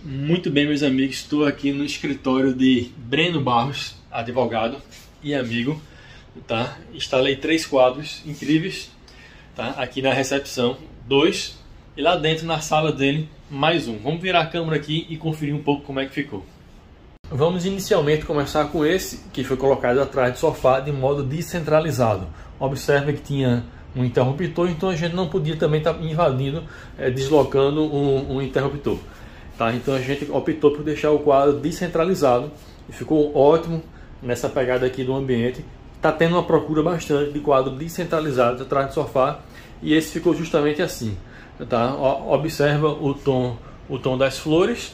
Muito bem, meus amigos, estou aqui no escritório de Breno Barros, advogado e amigo, tá? Instalei 3 quadros incríveis, tá? Aqui na recepção, 2, e lá dentro na sala dele, mais um. Vamos virar a câmera aqui e conferir um pouco como é que ficou. Vamos inicialmente começar com esse, que foi colocado atrás do sofá de modo descentralizado. Observe que tinha um interruptor, então a gente não podia também estar invadindo, deslocando um interruptor. Tá, então a gente optou por deixar o quadro descentralizado e ficou ótimo nessa pegada aqui do ambiente. Está tendo uma procura bastante de quadro descentralizado atrás do sofá e esse ficou justamente assim. Tá? Observa o tom das flores,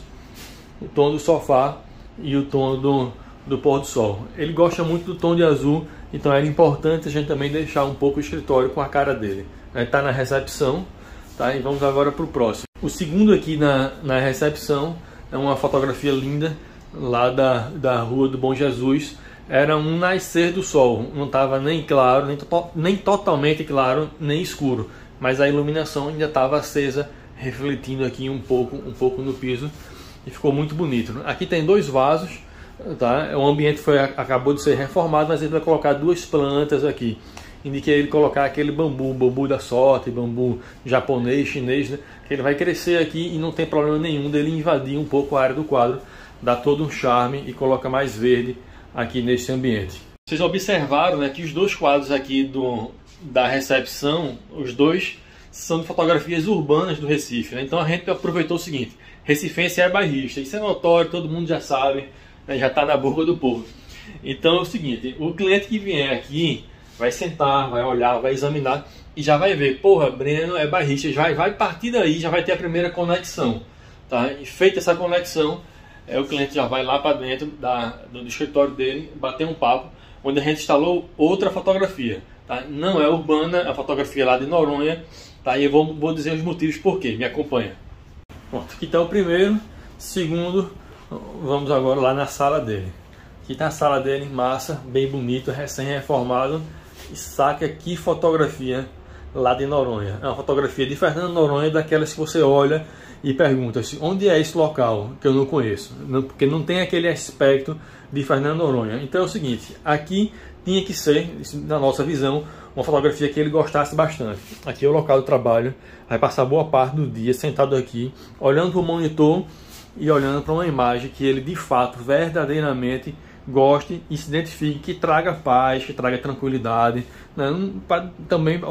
o tom do sofá e o tom do pôr do sol. Ele gosta muito do tom de azul, então era importante a gente também deixar um pouco o escritório com a cara dele. Está na recepção, tá? E vamos agora para o próximo. O segundo aqui na recepção é uma fotografia linda lá da Rua do Bom Jesus. Era um nascer do sol, não estava nem claro, nem totalmente claro, nem escuro, mas a iluminação ainda estava acesa, refletindo aqui um pouco no piso e ficou muito bonito. Aqui tem 2 vasos, tá? O ambiente acabou de ser reformado, mas ele vai colocar 2 plantas aqui. Indiquei ele colocar aquele bambu da sorte, bambu japonês, chinês, né? Que ele vai crescer aqui e não tem problema nenhum dele invadir um pouco a área do quadro, dá todo um charme e coloca mais verde aqui nesse ambiente. Vocês observaram, né, que os 2 quadros aqui da recepção, os 2 são de fotografias urbanas do Recife, né? Então a gente aproveitou o seguinte: recifense é bairrista, isso é notório, todo mundo já sabe, né? Já está na boca do povo. Então é o seguinte, o cliente que vier aqui vai sentar, vai olhar, vai examinar e já vai ver, porra, Breno é bairrista, vai partir daí, já vai ter a primeira conexão, tá? E feita essa conexão, o cliente já vai lá para dentro do escritório dele, bater um papo, onde a gente instalou outra fotografia, tá? Não é urbana, a fotografia lá de Noronha, tá? E eu vou dizer os motivos por quê, me acompanha. Pronto, aqui está o primeiro. Segundo, vamos agora lá na sala dele. Aqui está a sala dele, massa, bem bonito, recém-reformado. E saca que fotografia lá de Noronha. É uma fotografia de Fernando Noronha, daquelas que você olha e pergunta-se onde é esse local que eu não conheço, porque não tem aquele aspecto de Fernando Noronha. Então é o seguinte, aqui tinha que ser, na nossa visão, uma fotografia que ele gostasse bastante. Aqui é o local do trabalho, vai passar boa parte do dia sentado aqui, olhando para o monitor e olhando para uma imagem que ele de fato, verdadeiramente goste e se identifique, que traga paz, que traga tranquilidade, né? Também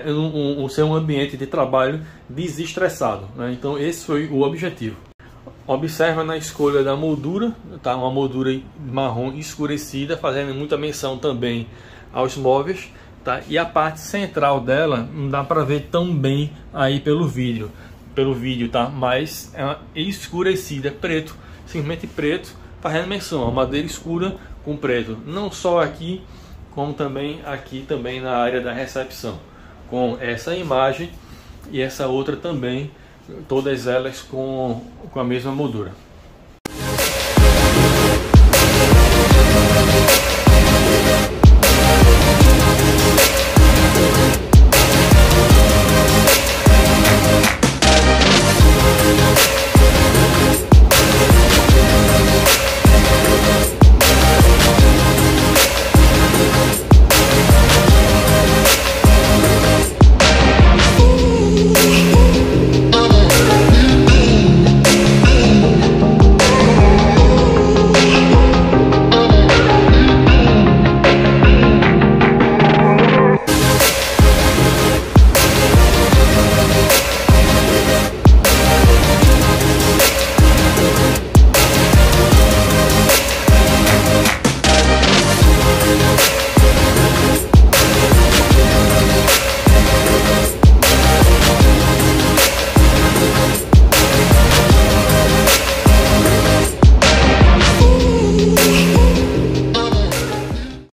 ser um ambiente de trabalho desestressado, né? Então esse foi o objetivo. Observa na escolha da moldura, tá? Uma moldura marrom escurecida, fazendo muita menção também aos móveis, tá? E a parte central dela não dá para ver tão bem aí pelo vídeo, tá? Mas é uma escurecida, preto, simplesmente preto, fazendo menção a madeira escura com preto, não só aqui, como também aqui também na área da recepção, com essa imagem e essa outra também, todas elas com a mesma moldura.